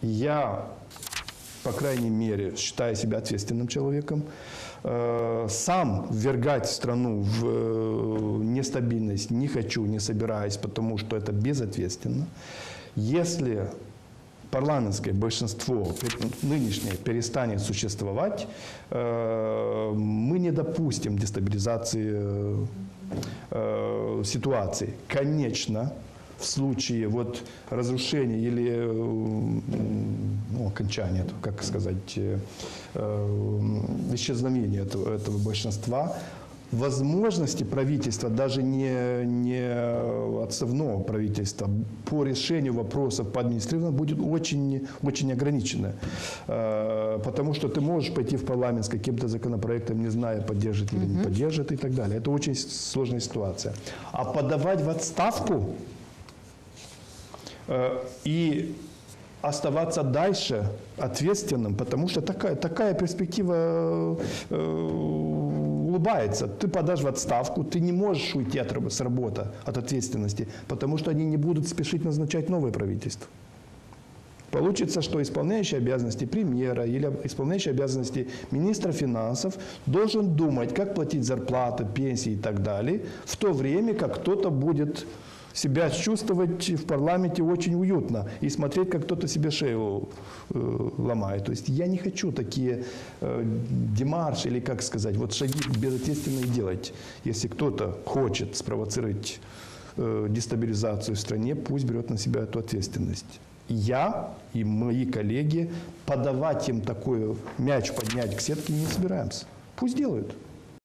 Я, по крайней мере, считаю себя ответственным человеком. Сам ввергать страну в нестабильность не хочу, не собираюсь, потому что это безответственно. Если парламентское большинство нынешнее перестанет существовать, мы не допустим дестабилизации ситуации. Конечно, в случае вот разрушения или окончания, как сказать, исчезновения этого большинства, возможности правительства, даже не отставного правительства, по решению вопросов по администрированию будет очень, очень ограничено. Потому что ты можешь пойти в парламент с каким-то законопроектом, не зная, поддержит или не поддержит и так далее. Это очень сложная ситуация. А подавать в отставку и оставаться дальше ответственным, потому что такая перспектива улыбается. Ты подашь в отставку, ты не можешь уйти с работы, от ответственности, потому что они не будут спешить назначать новое правительство. Получится, что исполняющий обязанности премьера или исполняющий обязанности министра финансов должен думать, как платить зарплаты, пенсии и так далее, в то время как кто-то будет себя чувствовать в парламенте очень уютно и смотреть, как кто-то себе шею ломает. То есть я не хочу такие демарши, или как сказать, вот шаги безответственные делать. Если кто-то хочет спровоцировать дестабилизацию в стране, пусть берет на себя эту ответственность. Я и мои коллеги подавать им такой мяч поднять к сетке не собираемся. Пусть делают.